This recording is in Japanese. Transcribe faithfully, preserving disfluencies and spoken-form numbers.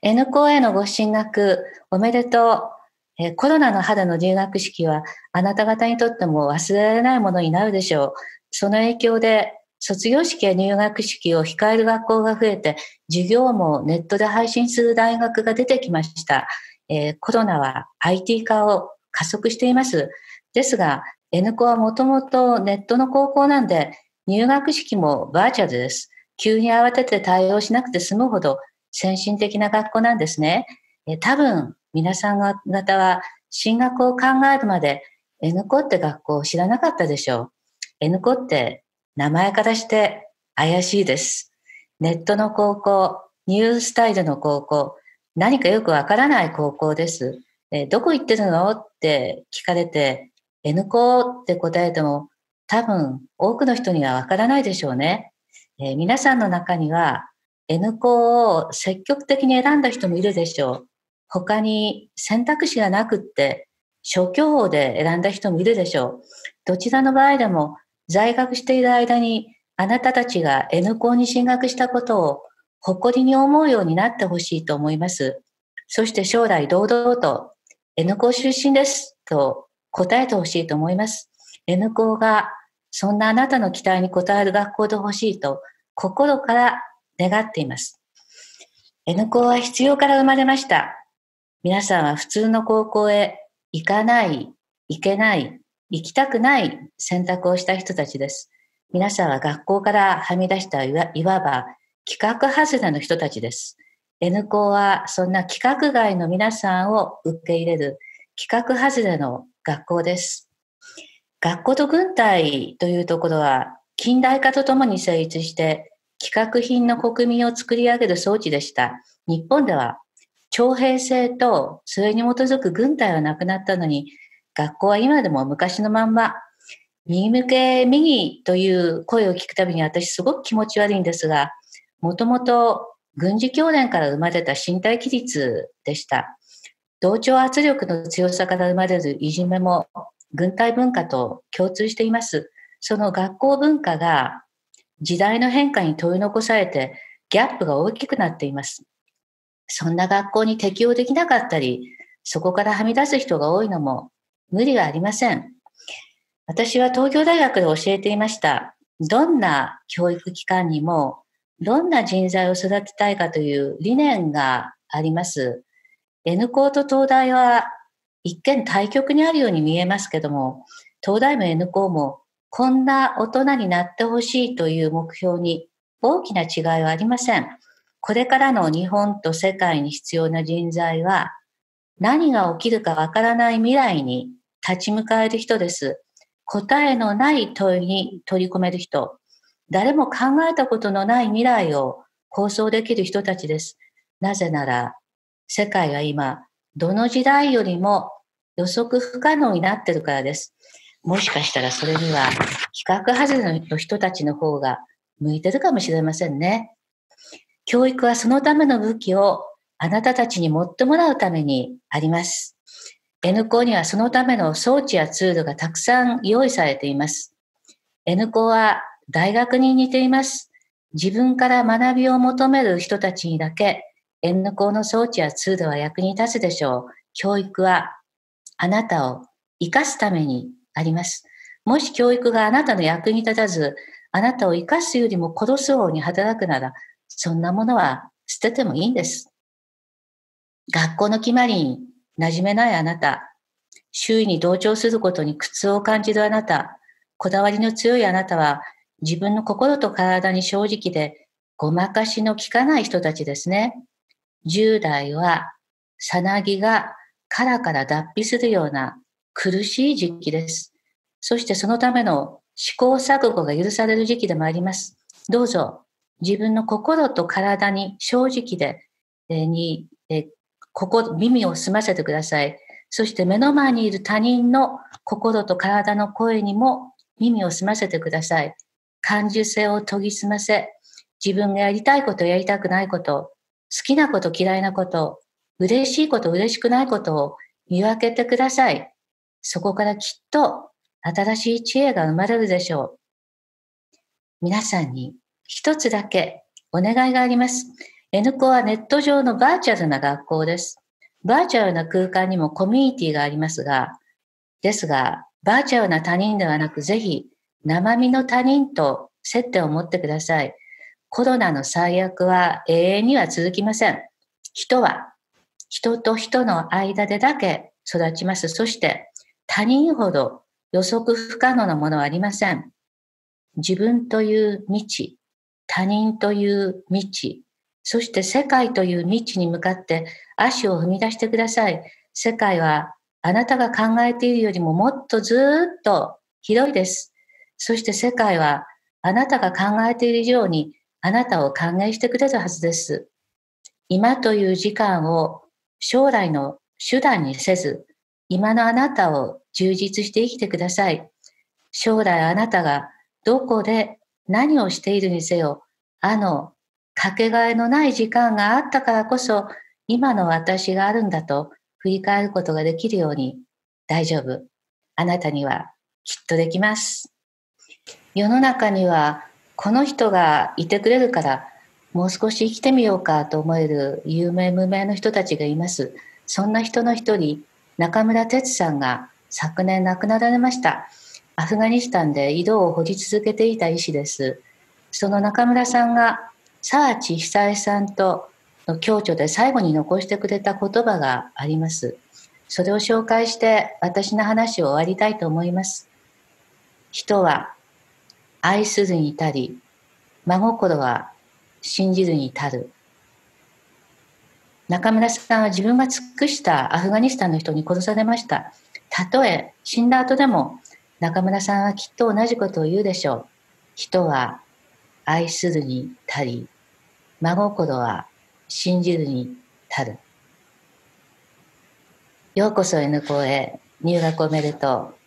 N 校へのご進学おめでとう。えーコロナの春の入学式はあなた方にとっても忘れられないものになるでしょう。その影響で卒業式や入学式を控える学校が増えて、授業もネットで配信する大学が出てきました。えーコロナは アイティー 化を加速しています。ですが、N 校はもともとネットの高校なんで、入学式もバーチャルです。急に慌てて対応しなくて済むほど先進的な学校なんですね。え多分皆さん方は進学を考えるまで N 校って学校を知らなかったでしょう。N 校って名前からして怪しいです。ネットの高校、ニュースタイルの高校、何かよくわからない高校です。えどこ行ってるのって聞かれて N 校って答えても多分多くの人にはわからないでしょうね。えー皆さんの中には N 校を積極的に選んだ人もいるでしょう。他に選択肢がなくって消去法で選んだ人もいるでしょう。どちらの場合でも在学している間にあなたたちが N 校に進学したことを誇りに思うようになってほしいと思います。そして将来堂々と N 校出身ですと答えてほしいと思います。N 校がそんなあなたの期待に応える学校でほしいと心から願っています。N 校は必要から生まれました。皆さんは普通の高校へ行かない、行けない、行きたくない選択をした人たちです。皆さんは学校からはみ出したいわいわば規格外れの人たちです。N 校はそんな規格外の皆さんを受け入れる規格外れの学校です。学校と軍隊というところは近代化とともに成立して規格品の国民を作り上げる装置でした。日本では徴兵制とそれに基づく軍隊はなくなったのに、学校は今でも昔のまんま、右向け右という声を聞くたびに私すごく気持ち悪いんですが、もともと軍事教練から生まれた身体規律でした。同調圧力の強さから生まれるいじめも軍隊文化と共通しています。その学校文化が時代の変化に問い残されてギャップが大きくなっています。そんな学校に適応できなかったり、そこからはみ出す人が多いのも無理がありません。私は東京大学で教えていました。どんな教育機関にも、どんな人材を育てたいかという理念があります。N 校と東大は一見対極にあるように見えますけども、東大も N 校もこんな大人になってほしいという目標に大きな違いはありません。これからの日本と世界に必要な人材は何が起きるかわからない未来に立ち向かえる人です。答えのない問いに取り込める人、誰も考えたことのない未来を構想できる人たちです。なぜなら世界は今どの時代よりも予測不可能になっているからです。もしかしたらそれには規格外れの人たちの方が向いてるかもしれませんね。教育はそのための武器をあなたたちに持ってもらうためにあります。N 校にはそのための装置やツールがたくさん用意されています。N 校は大学に似ています。自分から学びを求める人たちにだけ N 校の装置やツールは役に立つでしょう。教育はあなたを生かすためにあります。もし教育があなたの役に立たず、あなたを生かすよりも殺す方に働くなら、そんなものは捨ててもいいんです。学校の決まりに馴染めないあなた、周囲に同調することに苦痛を感じるあなた、こだわりの強いあなたは自分の心と体に正直でごまかしの効かない人たちですね。じゅう代はさなぎが殻から脱皮するような苦しい時期です。そしてそのための試行錯誤が許される時期でもあります。どうぞ自分の心と体に正直で、えーに、えー心、耳を澄ませてください。そして目の前にいる他人の心と体の声にも耳を澄ませてください。感受性を研ぎ澄ませ、自分がやりたいこと、やりたくないこと、好きなこと、嫌いなこと、嬉しいこと、嬉しくないことを見分けてください。そこからきっと新しい知恵が生まれるでしょう。皆さんに一つだけお願いがあります。 N コはネット上のバーチャルな学校です。バーチャルな空間にもコミュニティがありますが、ですが、バーチャルな他人ではなく、ぜひ生身の他人と接点を持ってください。コロナの最悪は永遠には続きません。人は人と人の間でだけ育ちます。そして他人ほど予測不可能なものはありません。自分という未知、他人という未知、そして世界という未知に向かって足を踏み出してください。世界はあなたが考えているよりももっとずっと広いです。そして世界はあなたが考えている以上にあなたを歓迎してくれるはずです。今という時間を将来の手段にせず、今のあなたを充実して生きてください。将来あなたがどこで何をしているにせよ、あのかけがえのない時間があったからこそ、今の私があるんだと振り返ることができるように、大丈夫。あなたにはきっとできます。世の中にはこの人がいてくれるからもう少し生きてみようかと思える有名無名の人たちがいます。そんな人の一人、中村哲さんが昨年亡くなられました。アフガニスタンで井戸を掘り続けていた医師です。その中村さんが澤地久恵さんとの共著で最後に残してくれた言葉があります。それを紹介して私の話を終わりたいと思います。人は愛するに足り、真心は信じるに足る。中村さんは自分が尽くしたアフガニスタンの人に殺されました。たとえ死んだ後でも中村さんはきっと同じことを言うでしょう。人は愛するに足り、真心は信じるに足る。ようこそ N 校へ入学おめでとう。